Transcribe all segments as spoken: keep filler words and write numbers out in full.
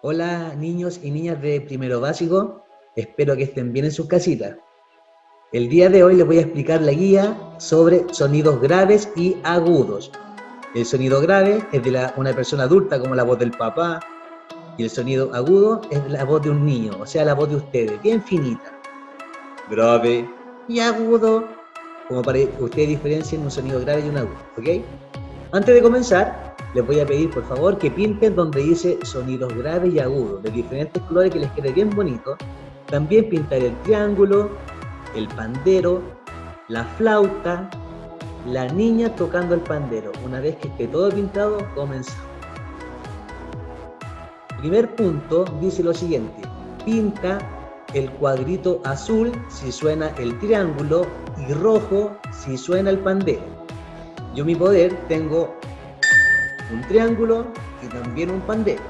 Hola niños y niñas de primero básico, espero que estén bien en sus casitas. El día de hoy les voy a explicar la guía sobre sonidos graves y agudos. El sonido grave es de la, una persona adulta como la voz del papá, y el sonido agudo es la voz de un niño, o sea la voz de ustedes, bien finita. Grave y agudo, como para que ustedes diferencien un sonido grave y un agudo, ¿ok? Antes de comenzar, les voy a pedir por favor que pinten donde dice sonidos graves y agudos, de diferentes colores que les quede bien bonito. También pintar el triángulo, el pandero, la flauta, la niña tocando el pandero. Una vez que esté todo pintado, comenzamos. Primer punto dice lo siguiente: pinta el cuadrito azul si suena el triángulo y rojo si suena el pandero. Yo mi poder tengo un triángulo y también un pandero.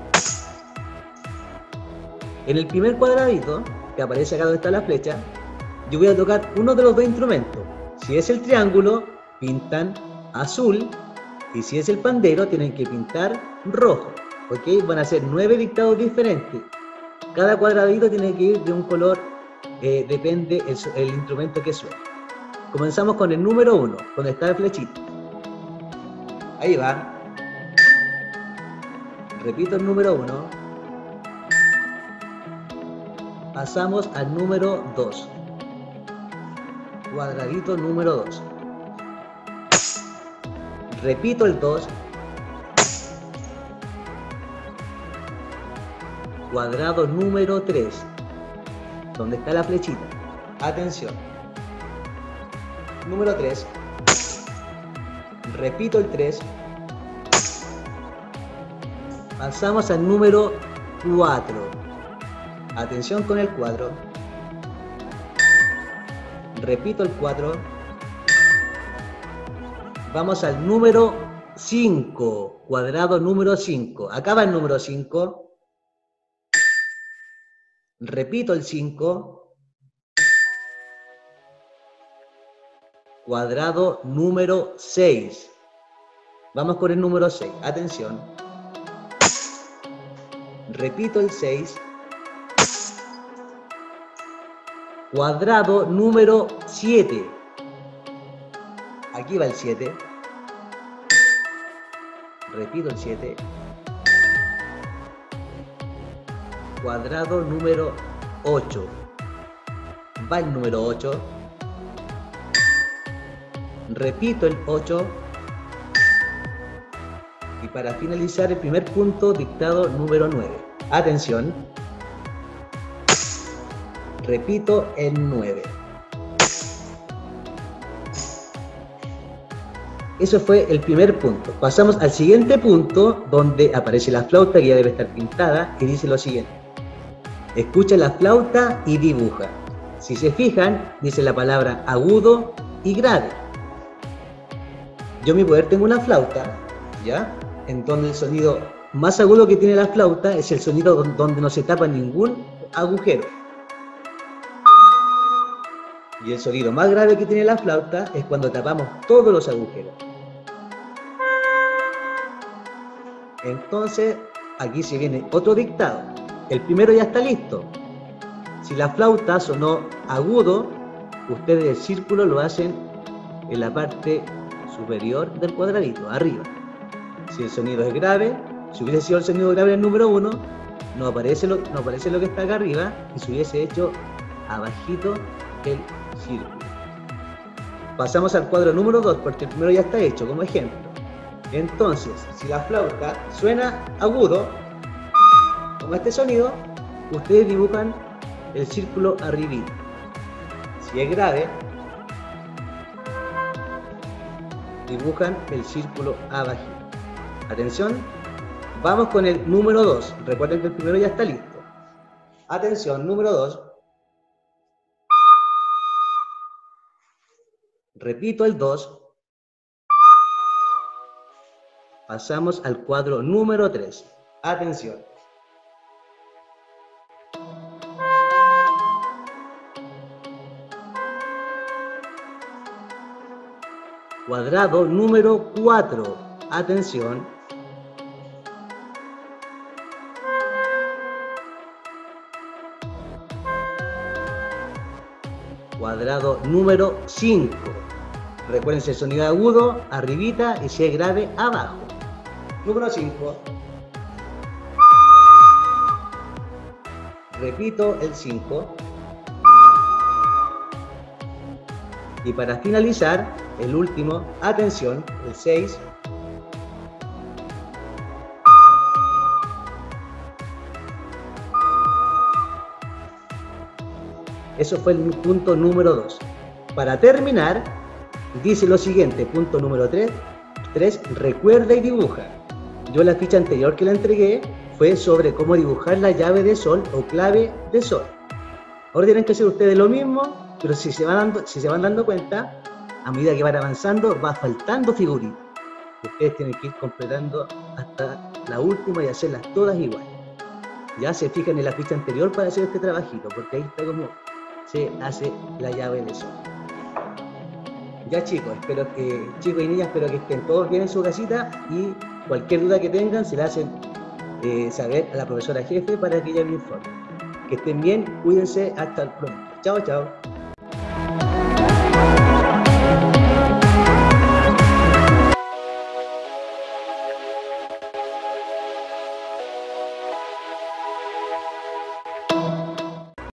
En el primer cuadradito, que aparece acá donde está la flecha, yo voy a tocar uno de los dos instrumentos. Si es el triángulo, pintan azul, y si es el pandero, tienen que pintar rojo. ¿Ok? Van a ser nueve dictados diferentes. Cada cuadradito tiene que ir de un color, eh, depende el, el instrumento que suene. Comenzamos con el número uno, donde está la flechita. Ahí va. Repito el número uno. Pasamos al número dos. Cuadradito número dos. Repito el dos. Cuadrado número tres. Donde está la flechita. Atención. Número tres. Repito el tres. Pasamos al número cuatro. Atención con el cuatro. Repito el cuatro. Vamos al número cinco. Cuadrado número cinco. Acá va el número cinco. Repito el cinco. Cuadrado número seis. Vamos con el número seis. Atención. Repito el seis. Cuadrado número siete. Aquí va el siete. Repito el siete. Cuadrado número ocho. Va el número ocho. Repito el ocho. Y para finalizar el primer punto, dictado número nueve. Atención. Repito el nueve. Eso fue el primer punto. Pasamos al siguiente punto, donde aparece la flauta, que ya debe estar pintada, y dice lo siguiente: escucha la flauta y dibuja. Si se fijan, dice la palabra agudo y grave. Yo mi poder tengo una flauta, ¿ya? En donde el sonido más agudo que tiene la flauta es el sonido donde no se tapa ningún agujero. Y el sonido más grave que tiene la flauta es cuando tapamos todos los agujeros. Entonces, aquí se viene otro dictado. El primero ya está listo. Si la flauta sonó agudo, ustedes el círculo lo hacen en la parte superior del cuadradito, arriba. Si el sonido es grave, si hubiese sido el sonido grave el número uno, no aparece lo, no aparece lo que está acá arriba, y se hubiese hecho abajito el círculo. Pasamos al cuadro número dos, porque el primero ya está hecho, como ejemplo. Entonces, si la flauta suena agudo, como este sonido, ustedes dibujan el círculo arribita. Si es grave, dibujan el círculo abajito. Atención, vamos con el número dos. Recuerden que el primero ya está listo. Atención, número dos. Repito el dos. Pasamos al cuadro número tres. Atención. Cuadrado número cuatro. Atención. cuadrado número cinco. Recuerden, si el sonido agudo, arribita, y si es grave, abajo. Número cinco. Repito el cinco. Y para finalizar, el último, atención, el seis. Eso fue el punto número dos. Para terminar, dice lo siguiente, punto número tres. tres. Recuerda y dibuja. Yo la ficha anterior que la entregué fue sobre cómo dibujar la llave de sol o clave de sol. Ahora tienen que hacer ustedes lo mismo, pero si se van dando, si se van dando cuenta, a medida que van avanzando, va faltando figuritas. Ustedes tienen que ir completando hasta la última y hacerlas todas iguales. Ya se fijan en la ficha anterior para hacer este trabajito, porque ahí está como se hace la llave de sol. Ya chicos, espero que, chicos y niñas, espero que estén todos bien en su casita y cualquier duda que tengan se la hacen eh, saber a la profesora jefe para que ella me informe. Que estén bien, cuídense, hasta el pronto. Chao, chao.